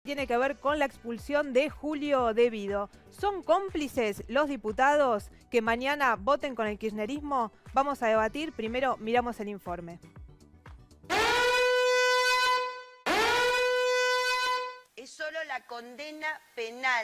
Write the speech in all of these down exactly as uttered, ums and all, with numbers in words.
tiene que ver con la expulsión de Julio Devido. ¿Son cómplices los diputados que mañana voten con el kirchnerismo? Vamos a debatir. Primero miramos el informe. Es solo la condena penal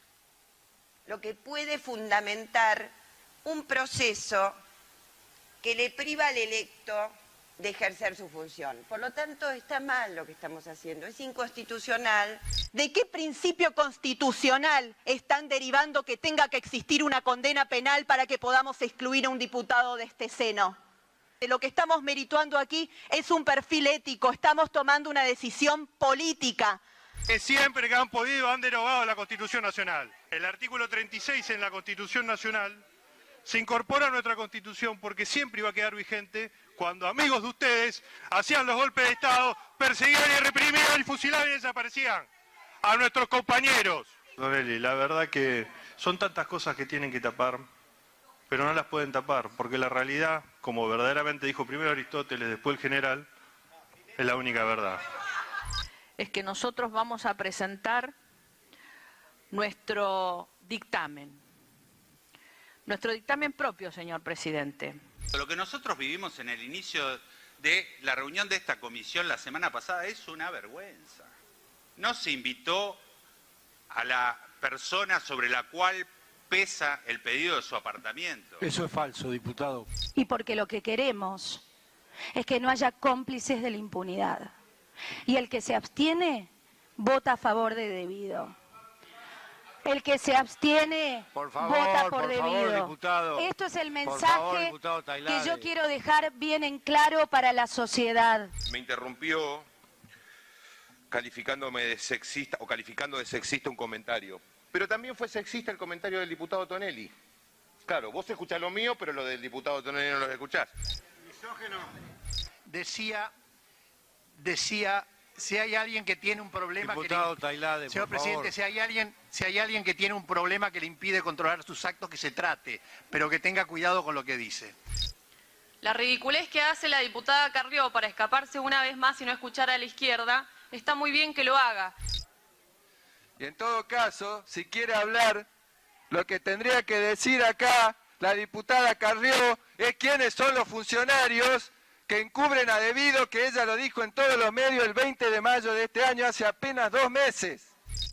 lo que puede fundamentar un proceso que le priva al electo de ejercer su función. Por lo tanto, está mal lo que estamos haciendo, es inconstitucional. ¿De qué principio constitucional están derivando que tenga que existir una condena penal para que podamos excluir a un diputado de este seno? Lo que estamos merituando aquí es un perfil ético, estamos tomando una decisión política. Que siempre que han podido han derogado la Constitución Nacional. El artículo treinta y seis en la Constitución Nacional se incorpora a nuestra Constitución porque siempre iba a quedar vigente cuando amigos de ustedes hacían los golpes de Estado, perseguían y reprimían y fusilaban y desaparecían a nuestros compañeros. Don Eli, la verdad que son tantas cosas que tienen que tapar, pero no las pueden tapar, porque la realidad, como verdaderamente dijo primero Aristóteles, después el general, es la única verdad. Es que nosotros vamos a presentar nuestro dictamen. Nuestro dictamen propio, señor presidente. Lo que nosotros vivimos en el inicio de la reunión de esta comisión la semana pasada es una vergüenza. No se invitó a la persona sobre la cual pesa el pedido de su apartamento. Eso es falso, diputado. Y porque lo que queremos es que no haya cómplices de la impunidad. Y el que se abstiene, vota a favor de Devido. El que se abstiene, por favor, vota por, por Devido. Favor, diputado. Esto es el mensaje favor, diputado que yo quiero dejar bien en claro para la sociedad. Me interrumpió calificándome de sexista o calificando de sexista un comentario. Pero también fue sexista el comentario del diputado Tonelli. Claro, vos escuchás lo mío, pero lo del diputado Tonelli no lo escuchás. Misógino. Decía, decía, si hay alguien que tiene un problema... Diputado que le... Tailade, Señor por presidente, favor. si hay alguien, si hay alguien que tiene un problema que le impide controlar sus actos, que se trate, pero que tenga cuidado con lo que dice. La ridiculez que hace la diputada Carrió para escaparse una vez más y no escuchar a la izquierda, está muy bien que lo haga. Y en todo caso, si quiere hablar, lo que tendría que decir acá la diputada Carrió es quiénes son los funcionarios que encubren a Devido, que ella lo dijo en todos los medios el veinte de mayo de este año, hace apenas dos meses.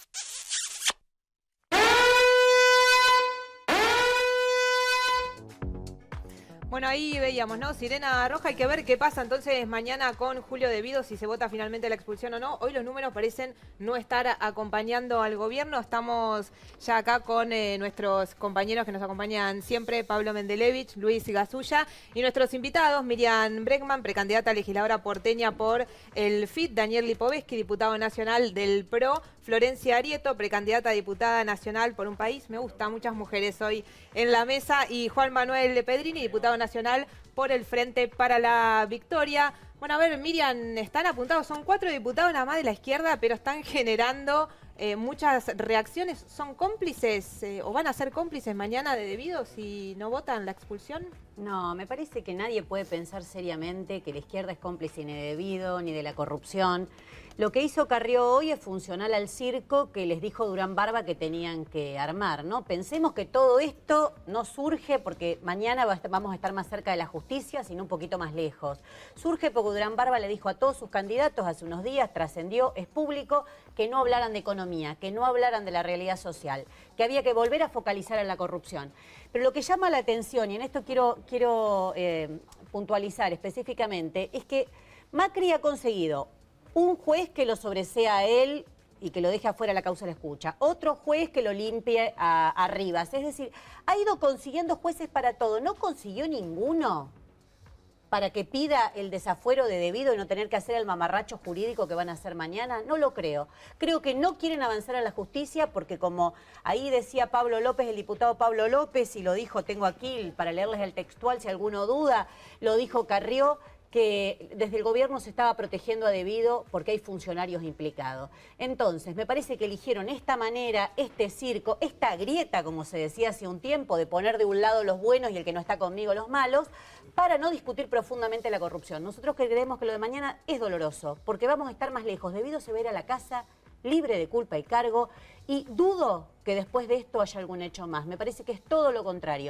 Bueno, ahí veíamos, ¿no? Sirena roja, hay que ver qué pasa entonces mañana con Julio Devido, si se vota finalmente la expulsión o no. Hoy los números parecen no estar acompañando al gobierno. Estamos ya acá con eh, nuestros compañeros que nos acompañan siempre, Pablo Mendelevich, Luis Gasulla, y nuestros invitados, Miriam Bregman, precandidata a legisladora porteña por el F I T, Daniel Lipovetsky, diputado nacional del P R O, Florencia Arieto, precandidata a diputada nacional por un país, me gusta, muchas mujeres hoy en la mesa, y Juan Manuel Pedrini, diputado nacional por el Frente para la Victoria. Bueno, a ver, Miriam, están apuntados, son cuatro diputados nada más de la izquierda, pero están generando eh, muchas reacciones. ¿Son cómplices eh, o van a ser cómplices mañana de Devido si no votan la expulsión? No, me parece que nadie puede pensar seriamente que la izquierda es cómplice ni de Devido ni de la corrupción. Lo que hizo Carrió hoy es funcional al circo que les dijo Durán Barba que tenían que armar, ¿no? Pensemos que todo esto no surge porque mañana vamos a estar más cerca de la justicia, sino un poquito más lejos. Surge porque Durán Barba le dijo a todos sus candidatos hace unos días, trascendió, es público, que no hablaran de economía, que no hablaran de la realidad social, que había que volver a focalizar en la corrupción. Pero lo que llama la atención, y en esto quiero, quiero eh, puntualizar específicamente, es que Macri ha conseguido un juez que lo sobresea a él y que lo deje afuera la causa de la escucha. Otro juez que lo limpie a, a Rivas. Es decir, ha ido consiguiendo jueces para todo. ¿No consiguió ninguno para que pida el desafuero de Devido y no tener que hacer el mamarracho jurídico que van a hacer mañana? No lo creo. Creo que no quieren avanzar a la justicia porque, como ahí decía Pablo López, el diputado Pablo López, y lo dijo, tengo aquí para leerles el textual si alguno duda, lo dijo Carrió, que desde el gobierno se estaba protegiendo a Devido porque hay funcionarios implicados. Entonces, me parece que eligieron esta manera, este circo, esta grieta, como se decía hace un tiempo, de poner de un lado los buenos y el que no está conmigo los malos, para no discutir profundamente la corrupción. Nosotros creemos que lo de mañana es doloroso, porque vamos a estar más lejos. Devido se va a ir a la casa libre de culpa y cargo, y dudo que después de esto haya algún hecho más. Me parece que es todo lo contrario.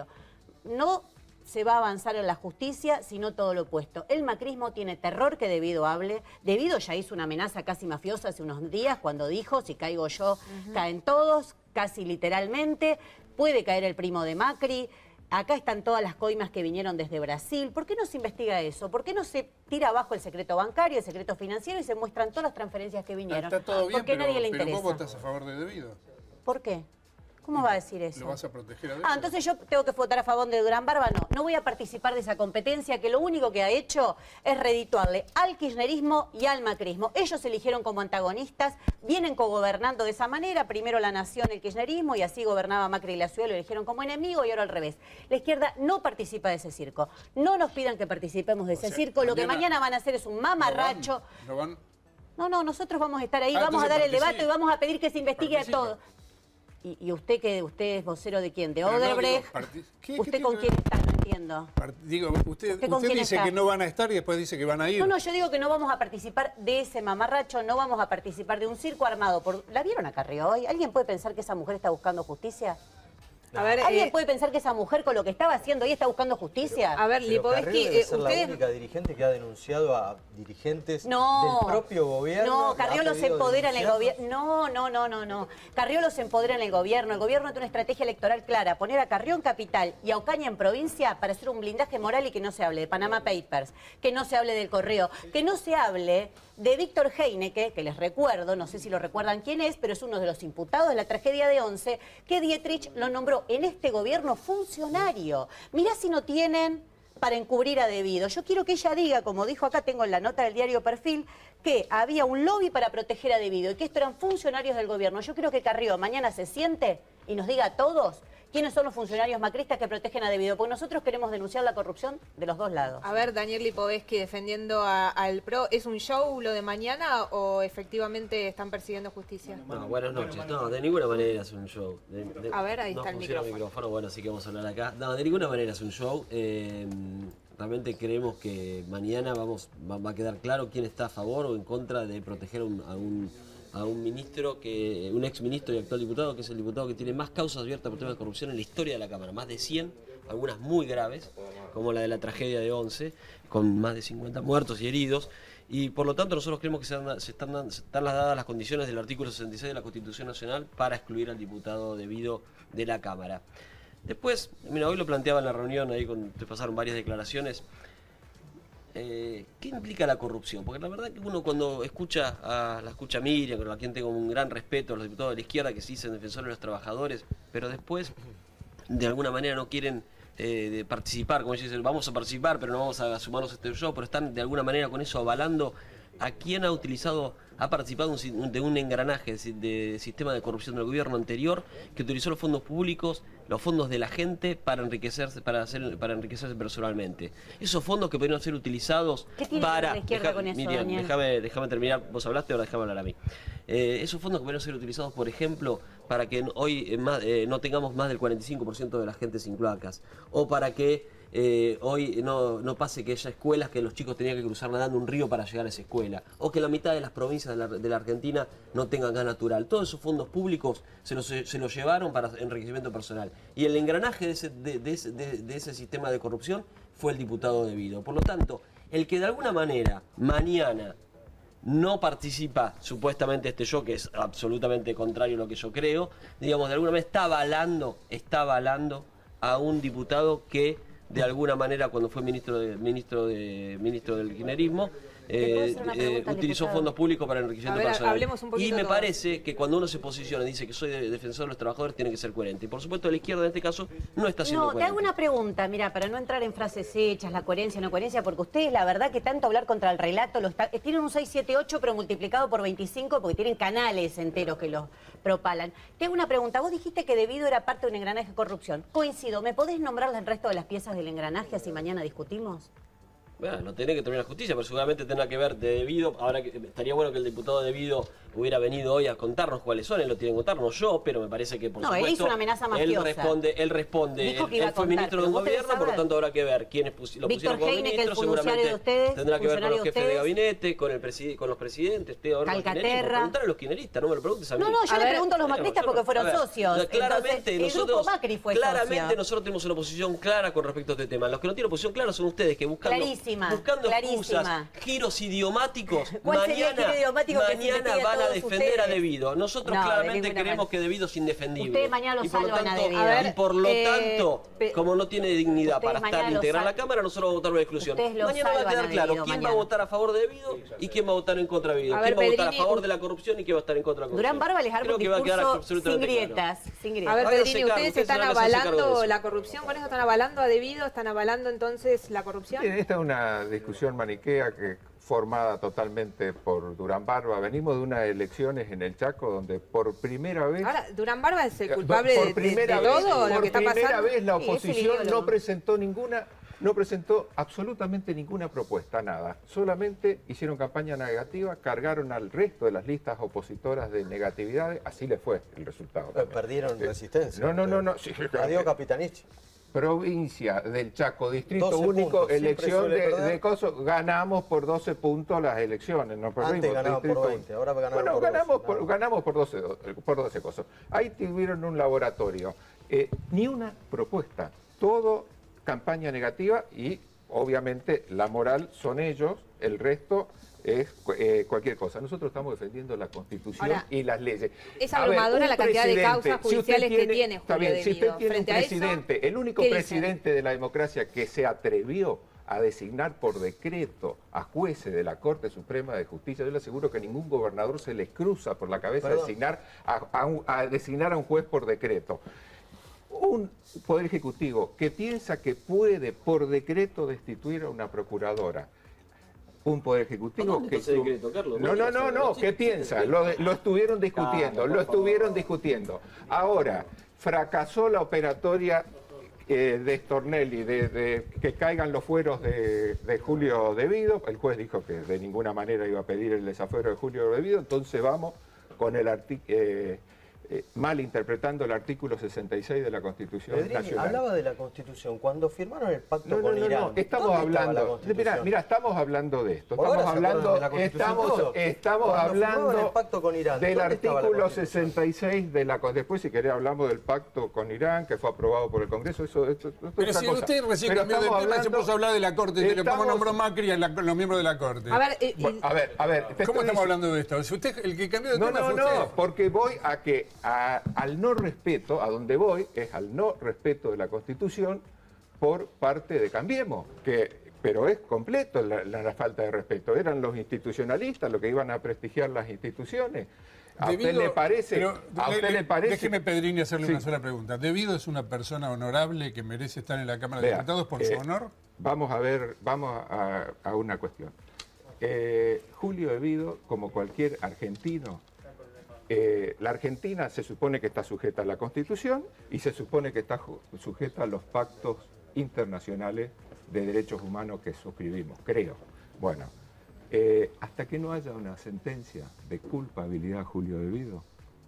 No se va a avanzar en la justicia, sino todo lo opuesto. El macrismo tiene terror que Devido hable. Devido ya hizo una amenaza casi mafiosa hace unos días cuando dijo, si caigo yo, uh-huh. caen todos, casi literalmente. Puede caer el primo de Macri. Acá están todas las coimas que vinieron desde Brasil. ¿Por qué no se investiga eso? ¿Por qué no se tira abajo el secreto bancario, el secreto financiero y se muestran todas las transferencias que vinieron? Está todo bien, ¿Por qué pero, nadie le pero interesa? ¿cómo estás a favor de Devido? ¿Por qué? ¿Cómo va a decir eso? ¿Lo vas a proteger a Devido? Ah, entonces yo tengo que votar a favor de Durán Barba. No, no voy a participar de esa competencia que lo único que ha hecho es redituarle al kirchnerismo y al macrismo. Ellos se eligieron como antagonistas, vienen cogobernando de esa manera. Primero la nación, el kirchnerismo, y así gobernaba Macri y la ciudad, lo eligieron como enemigo y ahora al revés. La izquierda no participa de ese circo. No nos pidan que participemos de ese o sea, circo. Lo mañana, que mañana van a hacer es un mamarracho. ¿No van? ¿No van? No, no, nosotros vamos a estar ahí, ah, vamos a dar el debate y vamos a pedir que se investigue participa. a todos. ¿Y, ¿Y usted que usted es vocero de quién? ¿De Odebrecht? No, digo, ¿Qué, ¿Usted qué con quién está? No entiendo. Digo, usted, ¿Usted, usted dice está? que no van a estar y después dice que van a ir. No, no, yo digo que no vamos a participar de ese mamarracho, no vamos a participar de un circo armado. Por... ¿La vieron a Carrió hoy? ¿Alguien puede pensar que esa mujer está buscando justicia? A ver, ¿Alguien eh, puede pensar que esa mujer con lo que estaba haciendo ahí está buscando justicia? Pero, a ver, Lipovetsky, eh, es la única dirigente que ha denunciado a dirigentes no, del propio gobierno. No, Carrió los empodera en el gobierno. No, no, no, no, no. Carrió los empodera en el gobierno. El gobierno tiene una estrategia electoral clara. Poner a Carrió en capital y a Ocaña en provincia para hacer un blindaje moral y que no se hable de Panama Papers, que no se hable del Correo, que no se hable de Víctor Heineke, que les recuerdo, no sé si lo recuerdan quién es, pero es uno de los imputados de la tragedia de Once, que Dietrich lo nombró en este gobierno funcionario. Mirá si no tienen para encubrir a Devido. Yo quiero que ella diga, como dijo acá, tengo en la nota del diario Perfil, que había un lobby para proteger a Devido y que estos eran funcionarios del gobierno. Yo creo que Carrió mañana se siente y nos diga a todos quiénes son los funcionarios macristas que protegen a Devido, porque nosotros queremos denunciar la corrupción de los dos lados. A ver, Daniel Lipovetsky defendiendo a, al P R O, ¿es un show lo de mañana o efectivamente están persiguiendo justicia? No, buenas noches. No, de ninguna manera es un show. De, de, a ver, ahí no está el micrófono. el micrófono. Bueno, así que vamos a hablar acá. No, de ninguna manera es un show. Eh, realmente creemos que mañana vamos va, va a quedar claro quién está a favor o en contra de proteger un, a un... a un ministro, que un ex ministro y actual diputado, que es el diputado que tiene más causas abiertas por temas de corrupción en la historia de la Cámara, más de cien, algunas muy graves, como la de la tragedia de Once, con más de cincuenta muertos y heridos, y por lo tanto nosotros creemos que se, han, se, están, se están dadas las condiciones del artículo sesenta y seis de la Constitución Nacional para excluir al diputado Devido de la Cámara. Después, mira, hoy lo planteaba en la reunión, ahí con, te pasaron varias declaraciones. Eh, ¿Qué implica la corrupción? Porque la verdad que uno cuando escucha a la escucha a Miriam, con la quien tengo un gran respeto, a los diputados de la izquierda que se dicen defensores de los trabajadores, pero después de alguna manera no quieren eh, de participar, como dicen, vamos a participar pero no vamos a sumarnos a este show, pero están de alguna manera con eso avalando a quien ha utilizado, ha participado un, de un engranaje de, de sistema de corrupción del gobierno anterior que utilizó los fondos públicos, los fondos de la gente para enriquecerse, para hacer, para enriquecerse personalmente. Esos fondos que podrían ser utilizados ¿Qué tiene para. la izquierda deja, con eso, Miriam, Daniel? déjame, déjame terminar. Vos hablaste, ahora déjame hablar a mí. Eh, esos fondos que podrían ser utilizados, por ejemplo, para que hoy eh, más, eh, no tengamos más del cuarenta y cinco por ciento de la gente sin cloacas, o para que Eh, hoy no, no pase que haya escuelas que los chicos tenían que cruzar nadando un río para llegar a esa escuela, o que la mitad de las provincias de la, de la Argentina no tengan gas natural. Todos esos fondos públicos se los, se los llevaron para enriquecimiento personal. Y el engranaje de ese, de, de, ese, de, de ese sistema de corrupción fue el diputado Devido. Por lo tanto, el que de alguna manera mañana no participa supuestamente este show, que es absolutamente contrario a lo que yo creo, digamos, de alguna manera está avalando, está avalando a un diputado que de alguna manera cuando fue ministro de, ministro de ministro del kirchnerismo eh, eh, utilizó fondos públicos para enriquecimiento ver, personal. Y me todos. parece que cuando uno se posiciona y dice que soy de, defensor de los trabajadores tiene que ser coherente. Y por supuesto la izquierda en este caso no está siendo no, coherente. Te hago una pregunta, mira, para no entrar en frases hechas, la coherencia, no coherencia, porque ustedes la verdad que tanto hablar contra el relato, lo está, tienen un seis siete ocho pero multiplicado por veinticinco porque tienen canales enteros que los propalan. Te hago una pregunta, vos dijiste que Devido era parte de un engranaje de corrupción. Coincido, ¿me podés nombrar el resto de las piezas del engranaje así mañana discutimos? Bueno, no tiene que terminar la justicia, pero seguramente tendrá que ver de Devido. Ahora que estaría bueno que el diputado Devido hubiera venido hoy a contarnos cuáles son, él lo tiene que contar, no yo, pero me parece que por no, supuesto... él hizo una amenaza mafiosa. Él responde, él responde, Dijo él, que iba él a fue contar, ministro de un pero vos tenés gobierno, por lo saber. tanto habrá que ver quiénes pusi lo Víctor pusieron como Heine, que el ministro, funcionario seguramente de ustedes, tendrá que ver con los funcionario jefes de de ustedes. gabinete, con, el preside, con los presidentes, usted ahora Calcaterra. preguntar a los kirchneristas, no me lo preguntes a mí. No, no, yo A le ver, pregunto a los eh, macristas yo no- porque fueron a ver, socios. Claramente, Entonces, el nosotros, grupo Macri fue claramente socio. nosotros tenemos una posición clara con respecto a este tema. Los que no tienen posición clara son ustedes, que buscando, Clarísima, buscando excusas, clarísima. giros idiomáticos, ¿Cuál sería el mañana, giro idiomático que se mañana investigue a van a todos defender a ustedes? Devido. Nosotros No, de claramente ninguna creemos manera. que Devido es indefendible. Ustedes mañana lo y por lo salvan a tanto, Devido. y A ver, por lo eh, tanto, pe- como no tiene dignidad ustedes para estar mañana e lo integrar sal- la Cámara, nosotros vamos a votar por exclusión. Ustedes lo Mañana va a salvan quedar a claro Devido quién va mañana. a votar a favor de Devido y quién va a votar en contra de Devido. A Quién ver, va a votar a Pedrini, favor un- de la corrupción y quién va a estar en contra de la corrupción. Durán Barba les arma Creo un que va a quedar discurso sin absolutamente claro. grietas, sin grietas. A ver, Háganse Pedrini, cargo, ¿ustedes ustedes están van a hacerse cargo de avalando eso. la corrupción? ¿Con eso están avalando a Devido? ¿Están avalando entonces la corrupción? Bien, esta es una discusión maniquea que formada totalmente por Durán Barba. Venimos de unas elecciones en el Chaco donde por primera vez... Ahora, Durán Barba es el culpable por de, de- primera de vez, todo lo por que está primera pasando. vez la Sí, es el oposición ideólogo. no presentó ninguna, no presentó absolutamente ninguna propuesta, nada. Solamente hicieron campaña negativa, cargaron al resto de las listas opositoras de negatividades, así le fue el resultado. Pero perdieron resistencia. No, no, no, no. Sí, Perdió Capitanich. Provincia del Chaco, distrito doce único, puntos, siempre elección suele de, perder. de coso, ganamos por doce puntos las elecciones, no perdimos. Antes ganaban por distrito- veinte, ahora ganaron bueno, por ganamos doce, por, ganamos por doce, por doce cosas. Ahí tuvieron un laboratorio, eh, ni una propuesta, todo campaña negativa y obviamente la moral son ellos, el resto es eh, cualquier cosa. Nosotros estamos defendiendo la Constitución Ahora, y las leyes. es A ver, abrumadora un la cantidad de presidente, causas si usted judiciales que tiene- tiene está Julio bien, si usted Devido. tiene un Frente a eso, presidente, el único ¿qué dicen? presidente de la democracia que se atrevió a designar por decreto a jueces de la Corte Suprema de Justicia, yo le aseguro que ningún gobernador se le cruza por la cabeza Perdón. designar a, a un- a designar a un juez por decreto. Un Poder Ejecutivo que piensa que puede por decreto destituir a una procuradora. Un Poder Ejecutivo ¿Dónde que... está ese decreto, Carlos? No, no, no, no, ¿qué piensa? Lo, de- lo estuvieron discutiendo, Carlos, lo por estuvieron discutiendo. Ahora, fracasó la operatoria eh, de Stornelli, de, de que caigan los fueros de, de Julio Devido. El juez dijo que de ninguna manera iba a pedir el desafuero de Julio Devido, entonces vamos con el artículo... Eh, mal interpretando el artículo sesenta y seis de la Constitución Pedrini Nacional. hablaba de la Constitución. Cuando firmaron el pacto No, no, con no, Irán, no, estamos ¿dónde estaba la hablando, Constitución? mira, mira, estamos hablando de esto, Por ahora estamos se acuerdan hablando, de la Constitución estamos, todos. estamos Cuando firmaron hablando el pacto con Irán, del ¿dónde estaba la artículo Constitución? sesenta y seis de la Constitución. Después, si querés, hablamos del pacto con Irán, que fue aprobado por el Congreso, eso, esto, esto es Pero otra si cosa. usted recién Pero cambió de estamos tema y se hablando- puso a hablar de la Corte, de cómo estamos- nombró Macri a la- los miembros de la Corte. A ver, eh, Bueno, a ver, a ver. te ¿Cómo estoy estamos diciendo- hablando de esto? Si usted, el que cambió de No, tema no, fue no, usted. porque voy a que a- al no respeto, a donde voy, es al no respeto de la Constitución por parte de Cambiemos, que, pero es completo la, la- la falta de respeto. Eran los institucionalistas los que iban a prestigiar las instituciones. ¿A usted Devido- le parece? pero, ¿A usted le- le parece? Déjeme, Pedrini, hacerle Sí. una sola pregunta. ¿Devido es una persona honorable que merece estar en la Cámara de Vea, Diputados por eh, su honor? Vamos a ver, vamos a, a una cuestión. Eh, Julio Devido, como cualquier argentino, eh, la Argentina se supone que está sujeta a la Constitución y se supone que está ju- sujeta a los pactos internacionales de derechos humanos que suscribimos, creo. Bueno, eh, hasta que no haya una sentencia de culpabilidad a Julio Devido,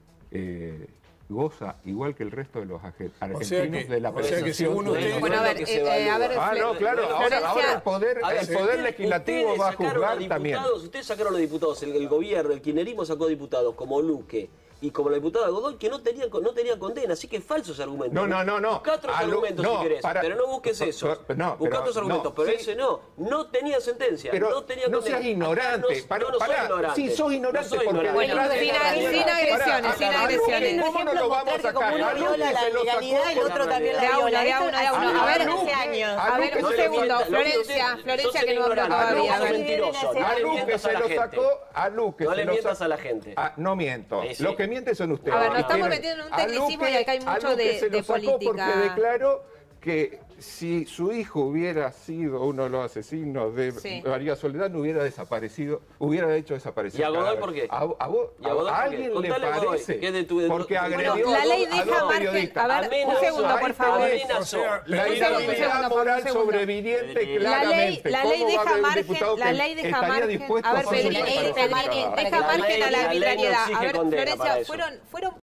eh, goza, igual que el resto de los aje- argentinos, que- de la o sea que presunción según de usted- inocencia. Bueno, a ver, que se eh, eh, a ver, Ah, no, claro, ahora, Florencia- ahora el poder, A ver, el si poder ustedes- legislativo ustedes va a sacaron juzgar a también. diputados, Ustedes sacaron a diputados, el, el gobierno, el kirchnerismo sacó diputados como Luque y como la diputada Godoy que no tenían, no tenían condena, así que falsos argumentos. No, no, no, no. Busca otros A Lu- argumentos no, si querés, para- pero no busques eso. No, Busca pero- otros argumentos, no, pero sí. ese no. No tenía sentencia, Pero no tenía no condena. seas ignorante. Acá no, Para- no, no soy pará, ignorante. sí, sos ignorante No soy porque ignorante. Bueno, detrás de sin la ag- bandera- sin agresiones, Pará, sin a Luque, agresiones. ¿Cómo no lo vamos a sacar? Como A uno Luque viola se la lo legalidad, sacó el otro por- también la De a viola. uno, de a uno, de a uno. A ver, hace años. A ver, Luque un se lo segundo, sacó. Florencia, Sos Florencia el que no habló ignorante, todavía. A sos ver. mentiroso, no A le Luque mientas a se la lo gente. sacó, a Luque No se le lo mientas sacó. a la gente. Ah, no miento. Sí, sí. Los que mienten son ustedes. A ver, nos Y estamos tienen- metiendo en un a tecnicismo Luque- y acá hay a mucho Luque de- se lo de sacó política. porque declaró que si su hijo hubiera sido uno de los asesinos de Sí. María Soledad, no hubiera desaparecido, hubiera hecho desaparecer. ¿Y a Godoy cadáver. por qué? ¿A, a vos- ¿Y a Godoy a por alguien qué? le Contale a Godoy, parece? que es de tu- de- Porque Bueno, agredió la ley a deja dos margen- periodistas. a ver, un Amenazó, segundo, por Ahí favor. tenés, Amenazó. o sea, Un la segundo, un inhabilidad segundo, moral un segundo. sobreviviente La claramente. La ley ¿Cómo va a deja haber un margen, diputado la que ley deja estaría margen. dispuesto A ver, a hacer Federico, eso? deja margen, deja La margen ley- a la la ley no arbitrariedad. exige A ver, condena para Florencia, eso. fueron, fueron